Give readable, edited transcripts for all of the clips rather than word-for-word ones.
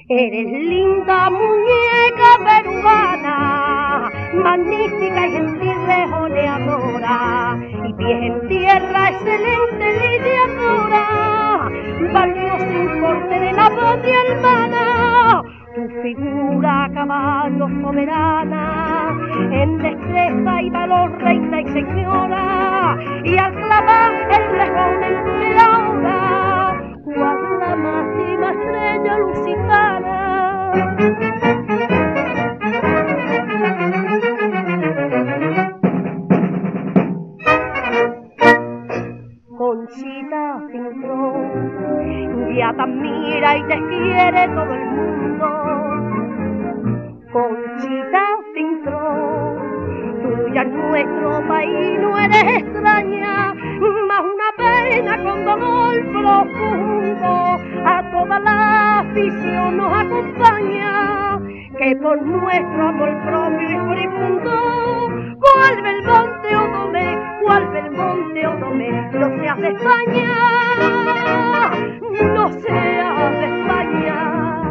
Eres linda muñeca peruana, magnífica y gentil rejoneadora, y pies en tierra, excelente lidiadora, valiosa importe de la patria hermana. Tu figura a caballo soberana, en destreza y valor reina y señora, y al clavar el rejón en tu mirada, cual la máxima estrella lusitana. Conchita Cintrón, ya te admira y te quiere todo el mundo. Conchita Cintrón, tú ya en nuestro país no eres extraña, más una pena con dolor profundo a toda la afición nos acompaña, que por nuestro amor propio y furibundo, cual Belmonte o Domé, cual Belmonte o Domé, no seas de España, no seas de España.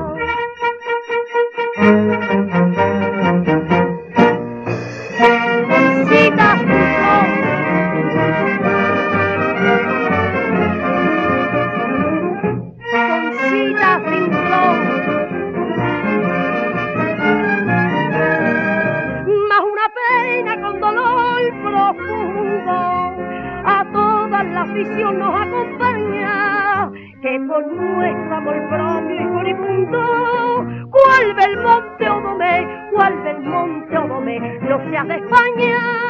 Conchita Cintrón, Conchita Cintrón, más una pena con dolor profundo a toda la afición nos acompaña, que por nuestro amor propio y furibundo, cual Belmonte o Domé, cual Belmonte o Domé, no seas de España.